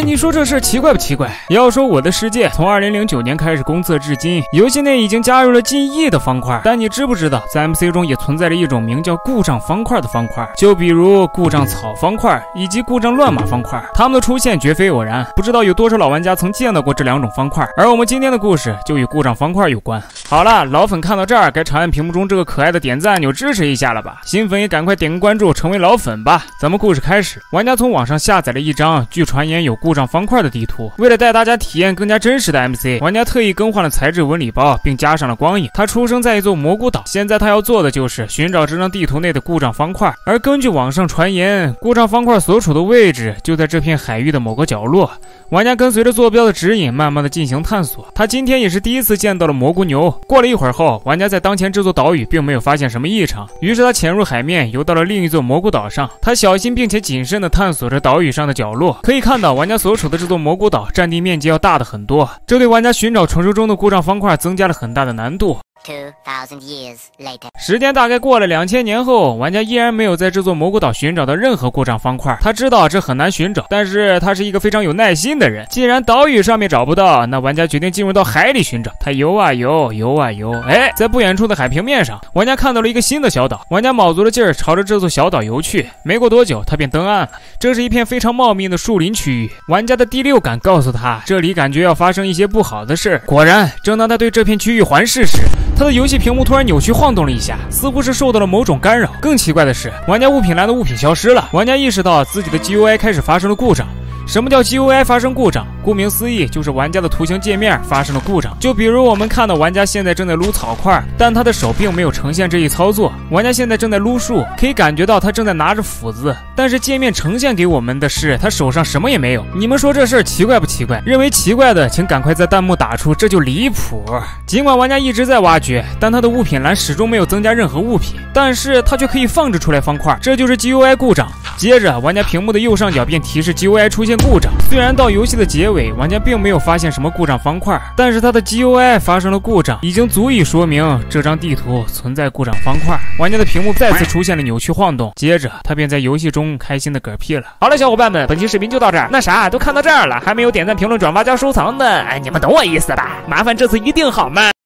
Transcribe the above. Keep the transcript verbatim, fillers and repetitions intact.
你说这事奇怪不奇怪？要说我的世界从二零零九年开始公测至今，游戏内已经加入了近亿的方块，但你知不知道，在 M C 中也存在着一种名叫故障方块的方块，就比如故障草方块以及故障乱码方块，它们的出现绝非偶然。不知道有多少老玩家曾见到过这两种方块，而我们今天的故事就与故障方块有关。好了，老粉看到这儿，该长按屏幕中这个可爱的点赞按钮支持一下了吧？新粉也赶快点个关注，成为老粉吧。咱们故事开始，玩家从网上下载了一张据传言有故障方块的地图，为了带大家体验更加真实的 M C， 玩家特意更换了材质纹理包，并加上了光影。他出生在一座蘑菇岛，现在他要做的就是寻找这张地图内的故障方块。而根据网上传言，故障方块所处的位置就在这片海域的某个角落。玩家跟随着坐标的指引，慢慢的进行探索。他今天也是第一次见到了蘑菇牛。过了一会儿后，玩家在当前这座岛屿并没有发现什么异常，于是他潜入海面，游到了另一座蘑菇岛上。他小心并且谨慎地探索着岛屿上的角落，可以看到玩家所处的这座蘑菇岛占地面积要大的很多，这对玩家寻找传说中的故障方块增加了很大的难度。 two thousand years later， 时间大概过了两千年后，玩家依然没有在这座蘑菇岛寻找到任何故障方块。他知道这很难寻找，但是他是一个非常有耐心的人。既然岛屿上面找不到，那玩家决定进入到海里寻找。他游啊游，游啊游，哎，在不远处的海平面上，玩家看到了一个新的小岛。玩家卯足了劲儿朝着这座小岛游去。没过多久，他便登岸了。这是一片非常茂密的树林区域。玩家的第六感告诉他，这里感觉要发生一些不好的事。果然，正当他对这片区域环视时，他的游戏屏幕突然扭曲晃动了一下，似乎是受到了某种干扰。更奇怪的是，玩家物品栏的物品消失了。玩家意识到自己的 G U I 开始发生了故障。什么叫 G U I 发生故障？顾名思义，就是玩家的图形界面发生了故障。就比如我们看到玩家现在正在撸草块，但他的手并没有呈现这一操作。玩家现在正在撸树，可以感觉到他正在拿着斧子，但是界面呈现给我们的是他手上什么也没有。你们说这事儿奇怪不奇怪？认为奇怪的请赶快在弹幕打出这就离谱。尽管玩家一直在挖掘，但他的物品栏始终没有增加任何物品，但是他却可以放置出来方块，这就是 G U I 故障。接着玩家屏幕的右上角便提示 G U I 出现故障。虽然到游戏的结尾，玩家并没有发现什么故障方块，但是他的 G U I 发生了故障，已经足以说明这张地图存在故障方块。玩家的屏幕再次出现了扭曲晃动，接着他便在游戏中开心的嗝屁了。好了，小伙伴们，本期视频就到这儿。那啥，都看到这儿了，还没有点赞、评论、转发加收藏的，哎，你们懂我意思吧？麻烦这次一定好吗？